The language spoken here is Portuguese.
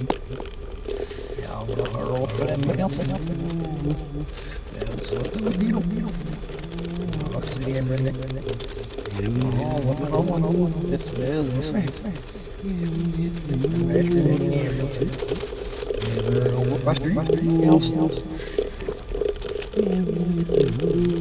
Ja, rockar ganska. What's the name right now? Oh, what this is. What